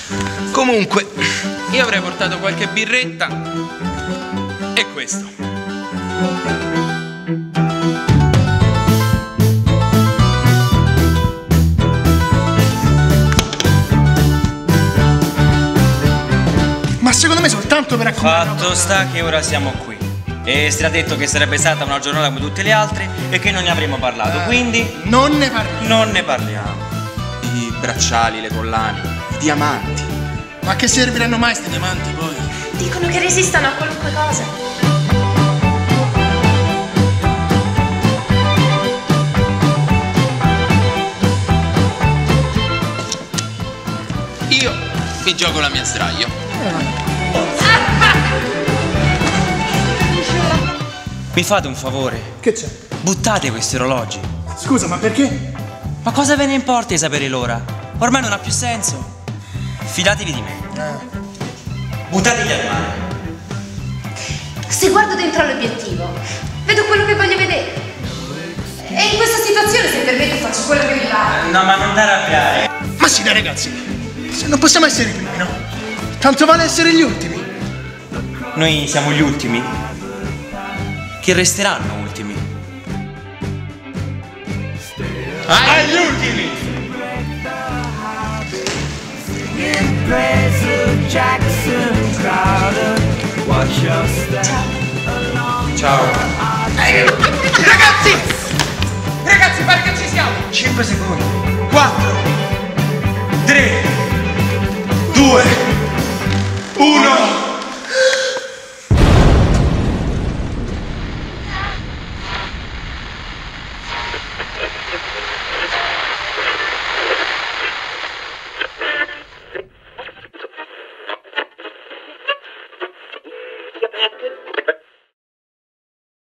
Comunque, io avrei portato qualche birretta e questo. Ma secondo me soltanto per accumulare. Fatto sta che ora siamo qui. E si era detto che sarebbe stata una giornata come tutte le altre e che non ne avremmo parlato, quindi Non ne parliamo. non ne parliamo. I bracciali, le collane, i diamanti. Ma che serviranno mai sti diamanti poi? Dicono che resistano a qualunque cosa. Io mi gioco la mia sdraio. Mi fate un favore? Che c'è? Buttate questi orologi. Scusa, ma perché? Ma cosa ve ne importa di sapere l'ora? Ormai non ha più senso. Fidatevi di me. Buttateli al mare. Se guardo dentro all'obiettivo, vedo quello che voglio vedere. E in questa situazione, se permette, faccio quello che mi pare. No, ma non t'arrabbiare. Ma sì, dai ragazzi, se non possiamo essere i primi, no? Tanto vale essere gli ultimi. Noi siamo gli ultimi. Che resteranno ultimi. Agli ultimi! Ciao. Ragazzi! Ragazzi, pare che ci siamo! 5 secondi. 4, 3. 2, 1.